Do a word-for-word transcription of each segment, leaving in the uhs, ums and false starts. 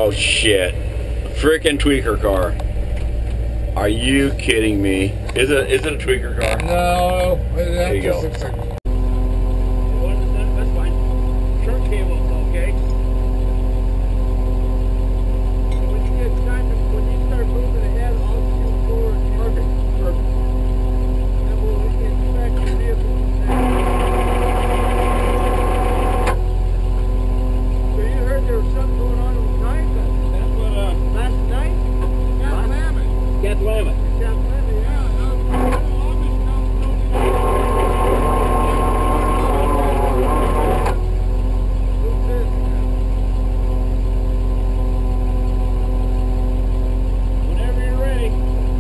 Oh shit. Freaking tweaker car. Are you kidding me? Is it is it a tweaker car? No. There you go. That's fine. Truck came up, okay? When you get time, when you start moving ahead, I'll shoot forward. Perfect. Perfect. Then we'll inspect the vehicle from there. So you heard there was something going on with night? That's what, uh, last night? Cat Lammet. Cat Lammet. Cat Lammet, yeah. No, no, whenever you're ready.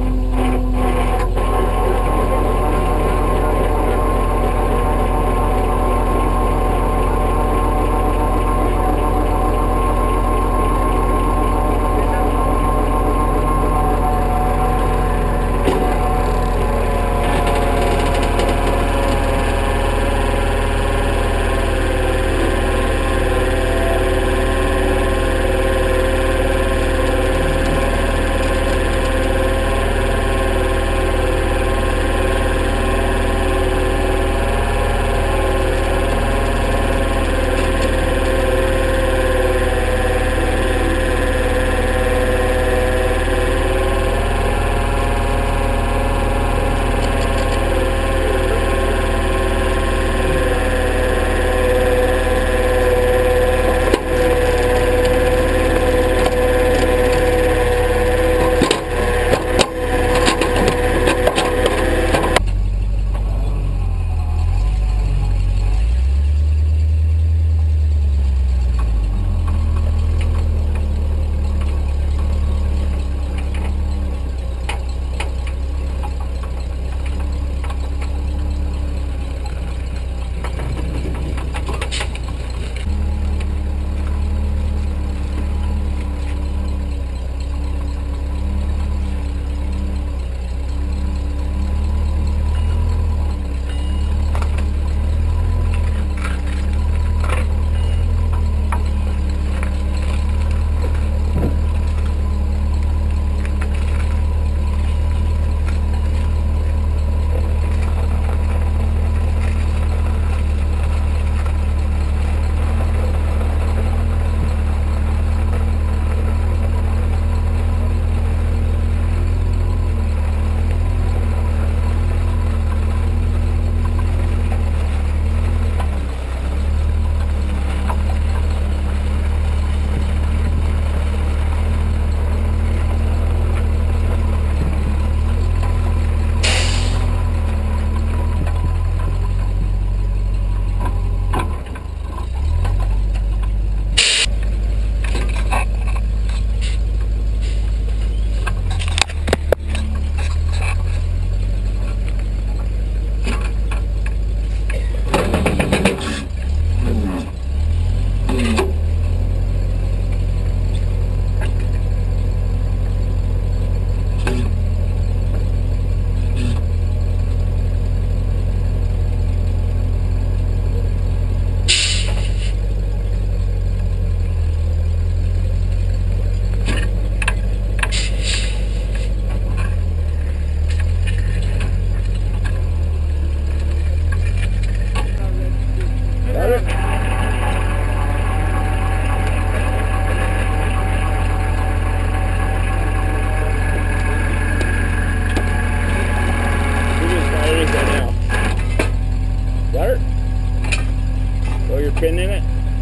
Pin in it?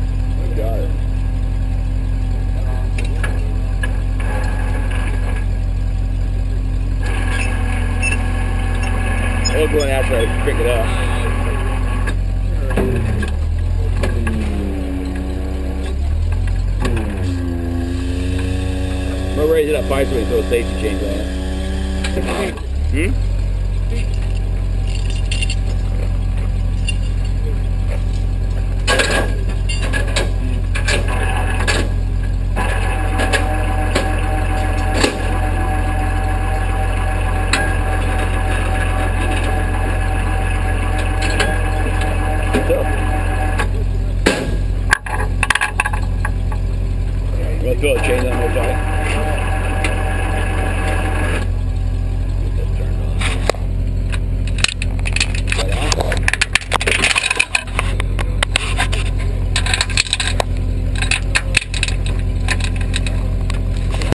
Got it. I'll go in after I pick it up. I'm gonna raise it up five so we can throw a safety chains on it. Hmm? I'm going to throw a chain on there, Johnny.